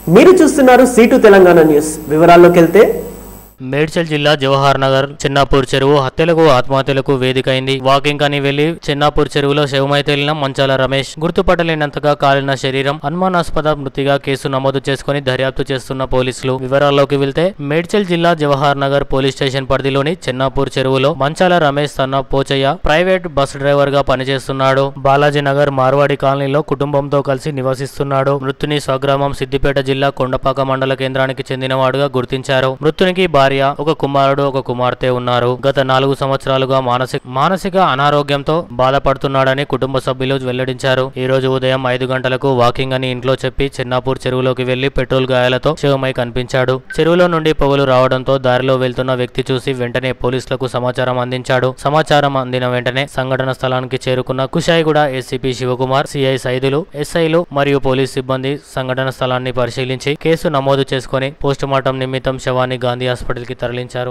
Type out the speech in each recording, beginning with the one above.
మీరు చూస్తున్నారు seat Telangana news. వివరాల్లోకి వెళ్తే మేడ్చల్ జిల్లా జవహర్ నగర్ చిన్నాపూర్ చెరువు హత్యలకు ఆత్మహత్యలకు వేదికైంది. వాకింగ్ అని వెళ్లి చిన్నాపూర్ చెరువులో శవమై తేలిన మంచాల రమేష్ గుర్తుపట్టలేనంతగా కాలిన శరీరం అనుమానాస్పద మృతిగా కేసు నమోదు చేసుకుని దర్యాప్తు చేస్తున్న పోలీసులు. వివరాల్లోకి వెళ్తే మేడ్చల్ జిల్లా జవహర్ నగర్ పోలీస్ స్టేషన్ పరిధిలోని చిన్నాపూర్ చెరువులో మంచాల రమేష్ తన పోచయ్య ప్రైవేట్ బస్ డ్రైవర్ గా పనిచేస్తున్నాడు. బాలాజీ నగర్ మార్వాడి కాలనీలో కుటుంబంతో కలిసి నివసిస్తున్నాడు. మృతుని స్వగ్రామం సిద్దిపేట జిల్లా కొండపాక మండల కేంద్రానికి చెందినవాడుగా గుర్తించారు. మృతునికి భార్య, ఒక కుమారుడు, ఒక కుమార్తె ఉన్నారు. గత 4 సంవత్సరాలుగా మానసిక అనారోగ్యంతో బాధపడుతున్నాడని కుటుంబ సభ్యులు వెల్లడించారు. ఈ రోజు ఉదయం 5 గంటలకు వాకింగ్ అని ఇంట్లో చెప్పి చిన్నాపూర్ చెరువులోకి వెళ్లి పెట్రోల్ గాయాలతో శవమై కనిపించాడు. చెరువులో నుండి పొగలు రావడంతో దారిలో వెళ్తున్న వ్యక్తి చూసి వెంటనే పోలీసులకు సమాచారం అందించాడు. సమాచారం అందిన వెంటనే సంఘటన స్థలానికి చేరుకున్న కుషాయిగూడ ఏసీపీ శివకుమార్, సిఐ సైదులు, ఎస్ఐలు మరియు పోలీస్ సిబ్బంది సంఘటన స్థలాన్ని పరిశీలించి కేసు నమోదు చేసుకుని పోస్టుమార్టం నిమిత్తం శవాన్ని గాంధీ హాస్పిటల్ కి తరలించారు.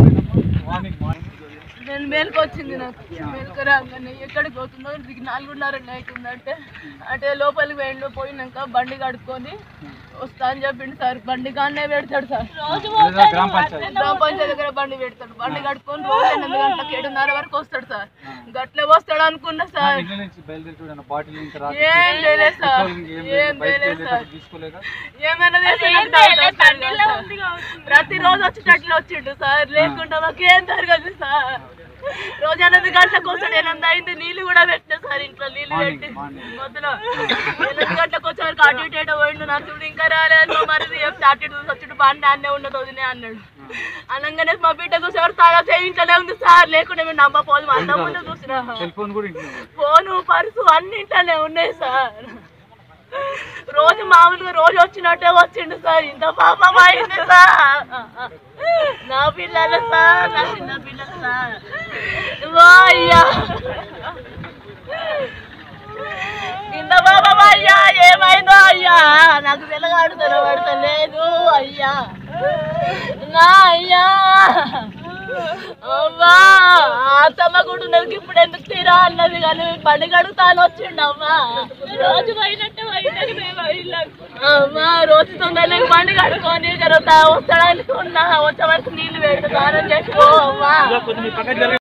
నేను మేలుకు వచ్చింది. నాకు మేలుకు రాగానే ఎక్కడికి పోతుందో 4:30 నైట్ ఉందంటే అంటే లోపలికి పోయినాక బండి కడుక్కొని వస్తా అని చెప్పిండు సార్. బండి గానే పెడతాడు సార్, గ్రామ పంచాయతీ దగ్గర బండి పెడతాడు. బండి కడుక్కొని రోజు 8 గంటలకు 7:30 వరకు వస్తాడు సార్. గట్లే వస్తాడు అనుకున్నా సార్. ఏం లేదు సార్, ఏమైనా ప్రతిరోజు వచ్చేటట్లు వచ్చిండు సార్. లేకుండా మాకేం జరగదు సార్. రోజు 8 గంటలకు వస్తాడు. 8 అయింది, నీళ్ళు కూడా పెట్టినా సార్. ఇంట్లో నీళ్ళు పెట్టి మొదలు 8 గంటలకు వచ్చేవారికి అటు ఇటు పోయిండు. నచ్చుడు ఇంకా రాలేదు. మరి అటు ఇటు వచ్చుడు బండి అన్నే ఉన్నది వదిలే అన్నాడు. అనగానే మా బిడ్డ చూసేవారు తాగా ఇంట్లోనే ఉంది సార్. లేకుండా మేము నమ్మపోదు. అంత ముందు చూసినా ఫోను, పర్సు అన్ని ఇంట్లోనే ఉన్నాయి సార్. రోజు మామూలుగా రోజు వచ్చినట్టే వచ్చిండు సార్. ఇంత పాపం అయింది సార్. నా పిల్లలు సార్, నా చిన్న పిల్లలు సార్. అయ్యా ఇంత పాపం అయ్యా, ఏమైందో అయ్యా నాకు తెలగడతలేదు అయ్యా. నా అయ్యా అమ్మా అత్తమ్మ కూడా ఉన్నది. ఇప్పుడు ఎందుకు తీరా అన్నది కానీ బండి కడుగుతాను వచ్చిండమ్మా. రోజు పోయినట్టే అమ్మా. రోజు తొందరలో బండి కడుక్కొని జరుగుతా వస్తాడనుకున్నా. వచ్చే వరకు నీళ్ళు పెడతా స్నానం చేసుకో అమ్మా.